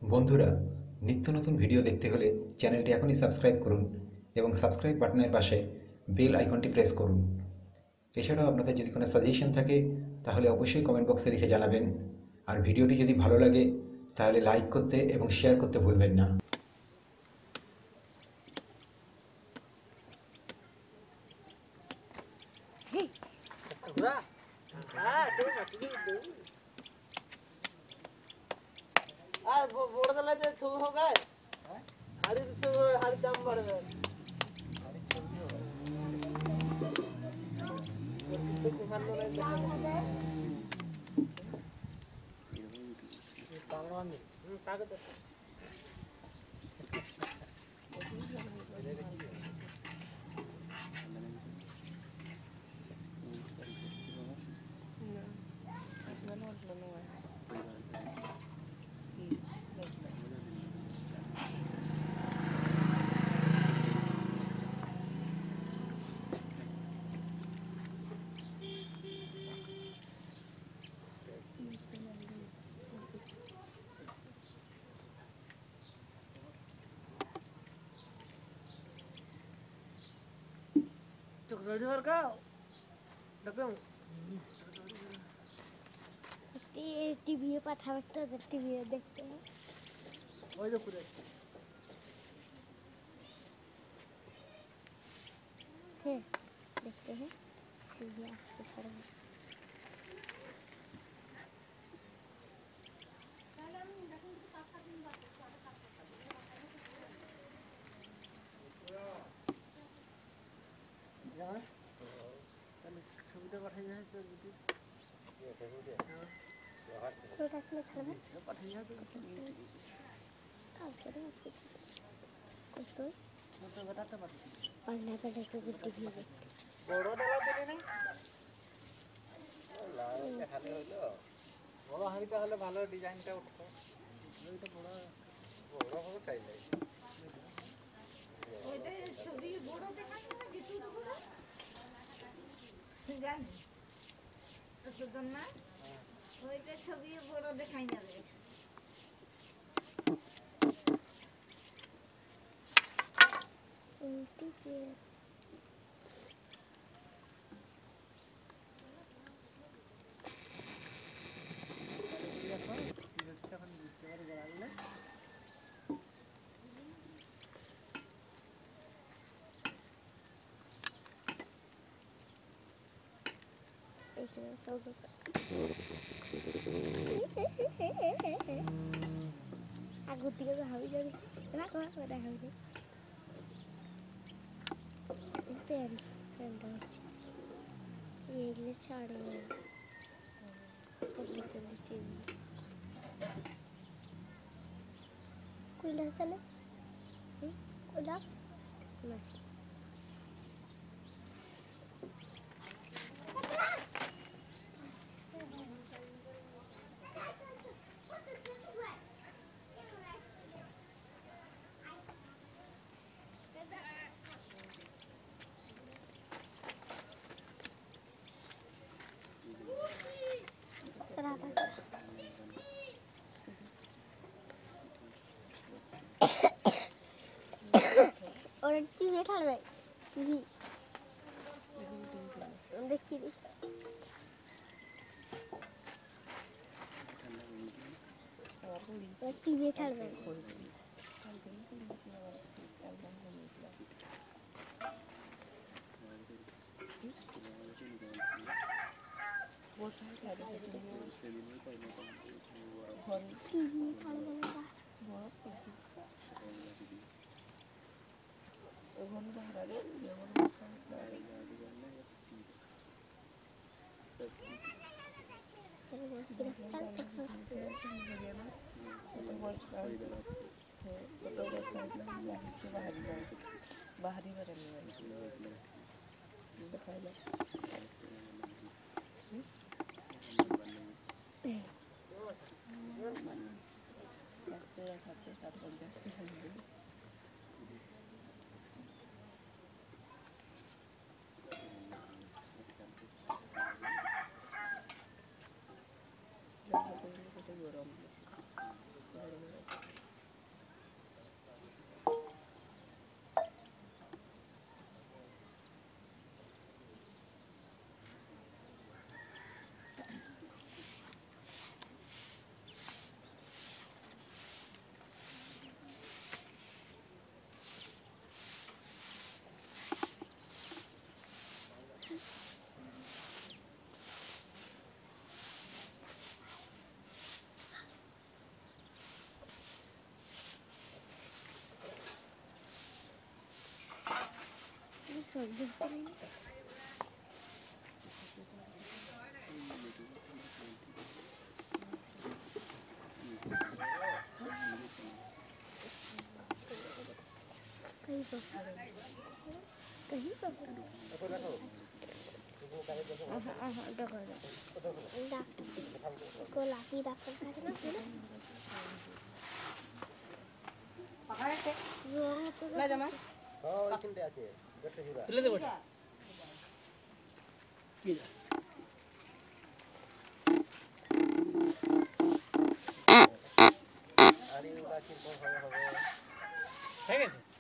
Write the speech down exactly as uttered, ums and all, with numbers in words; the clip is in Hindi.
বন্ধুরা, নিত্য নতুন ভিডিও দেখতে হলে চ্যানেলটি এখনই সাবস্ক্রাইব করুন এবং সাবস্ক্রাইব বাটনের পাশে বেল আইকনটি প্রেস করুন। এছাড়াও আপনাদের যদি কোনো সাজেশন থাকে তাহলে অবশ্যই কমেন্ট বক্সে লিখে জানাবেন। আর ভিডিওটি যদি ভালো লাগে তাহলে লাইক করতে এবং শেয়ার করতে ভুলবেন না। बोर्ड दला जे छुब हो गए हाड़ी छुब हाड़ी दाम बढ़ गए चॉकलेट भर का डब्बे टीवी पे पाठा बैठते हैं टीवी देखते हैं वो जो पूरे हैं देखते हैं टीवी आज के सारे यार कल छुबीटा पाठा जाए तो दीदी ये छुबीटा हां छोटा सा छड़ में पाठा जाए तो काल करे आज के कोई तो तो बताता बात पढ़ना तो देखो टीवी देखते বড় ডালা দিলে নাই লালটা খালি হইলো বড় হাড়িটা হলে ভালো ডিজাইনটা উঠতো এইটা বড় বড় বড় চাইলে ওইটা ছবি বড় দেখাই না কিছু বড় জানি তো সুদন না ওইটা ছবি বড় দেখাই যাবে टीवी आगो दिए तो हावी जाबी ना कोआ कोआ দেখা হবে पेरी फ्रेंड আছে এইগুলো ছাড়ে কইলা চলে কইলা না सराता सर और टीवी खा ले टीवी देखिए टीवी छाड़ दे वो साइड है टीवी छाड़ देगा बहुत ओवन बाहर आ गया ओवन बाहरी गरम সব দেখতে নেই कहीं पर कहीं पर आहा आहा देखो डॉक्टर गोलापी डॉक्टर का ना फिर পাকাইতে रोग तो না জামা হ্যাঁ ওইখানটা আছে দেখতে জুড়া তুলে দেবো কি যা আরে ওটা কি কোন হবে হবে ঠিক আছে